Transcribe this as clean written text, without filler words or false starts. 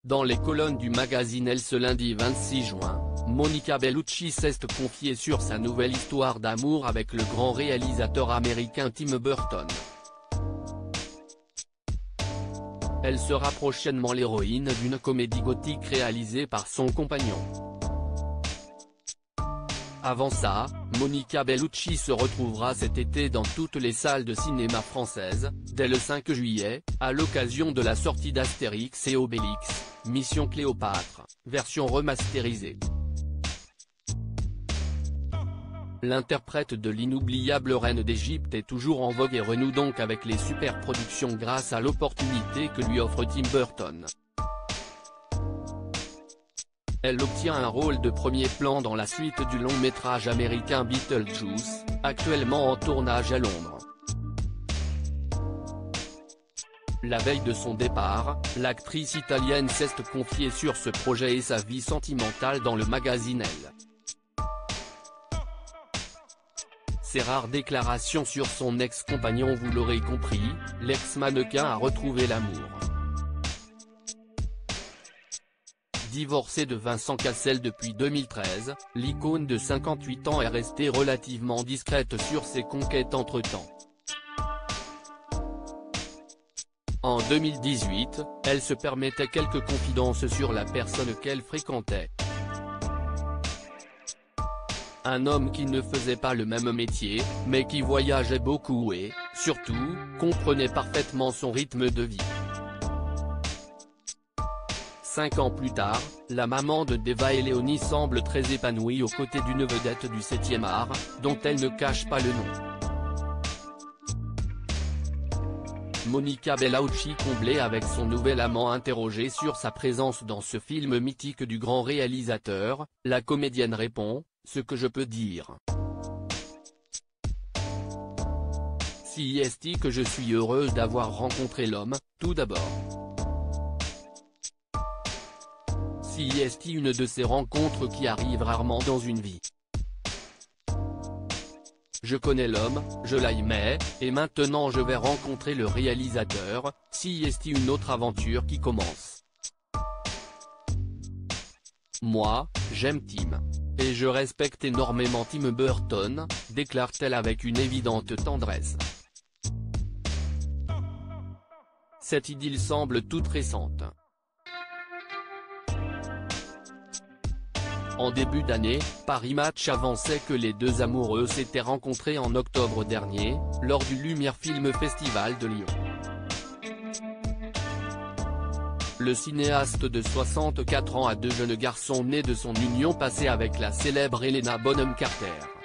Dans les colonnes du magazine Elle ce lundi 26 juin, Monica Bellucci s'est confiée sur sa nouvelle histoire d'amour avec le grand réalisateur américain Tim Burton. Elle sera prochainement l'héroïne d'une comédie gothique réalisée par son compagnon. Avant ça, Monica Bellucci se retrouvera cet été dans toutes les salles de cinéma françaises, dès le 5 juillet, à l'occasion de la sortie d'Astérix et Obélix, Mission Cléopâtre, version remasterisée. L'interprète de l'inoubliable reine d'Égypte est toujours en vogue et renoue donc avec les superproductions grâce à l'opportunité que lui offre Tim Burton. Elle obtient un rôle de premier plan dans la suite du long-métrage américain Beetlejuice, actuellement en tournage à Londres. La veille de son départ, l'actrice italienne s'est confiée sur ce projet et sa vie sentimentale dans le magazine Elle. Ses rares déclarations sur son ex-compagnon, vous l'aurez compris, l'ex-mannequin a retrouvé l'amour. Divorcée de Vincent Cassel depuis 2013, l'icône de 58 ans est restée relativement discrète sur ses conquêtes entre-temps. En 2018, elle se permettait quelques confidences sur la personne qu'elle fréquentait. Un homme qui ne faisait pas le même métier, mais qui voyageait beaucoup et, surtout, comprenait parfaitement son rythme de vie. 5 ans plus tard, la maman de Deva et Léonie semble très épanouie aux côtés d'une vedette du 7e art, dont elle ne cache pas le nom. Monica Bellucci comblée avec son nouvel amant interrogé sur sa présence dans ce film mythique du grand réalisateur, la comédienne répond, « Ce que je peux dire. Si est-il que je suis heureuse d'avoir rencontré l'homme, tout d'abord. Si est-il une de ces rencontres qui arrivent rarement dans une vie. Je connais l'homme, je l'aimais, et maintenant je vais rencontrer le réalisateur, si est-il une autre aventure qui commence. Moi, j'aime Tim. Et je respecte énormément Tim Burton, déclare-t-elle avec une évidente tendresse. Cette idylle semble toute récente. En début d'année, Paris Match avançait que les deux amoureux s'étaient rencontrés en octobre dernier, lors du Lumière Film Festival de Lyon. Le cinéaste de 64 ans a deux jeunes garçons nés de son union passée avec la célèbre Helena Bonham Carter.